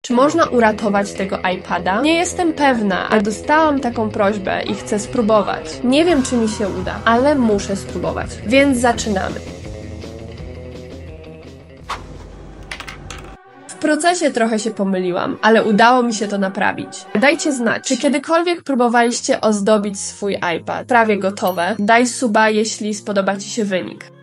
Czy można uratować tego iPada? Nie jestem pewna, ale dostałam taką prośbę i chcę spróbować. Nie wiem, czy mi się uda, ale muszę spróbować. Więc zaczynamy. W procesie trochę się pomyliłam, ale udało mi się to naprawić. Dajcie znać, czy kiedykolwiek próbowaliście ozdobić swój iPad. Prawie gotowe. Daj suba, jeśli spodoba Ci się wynik.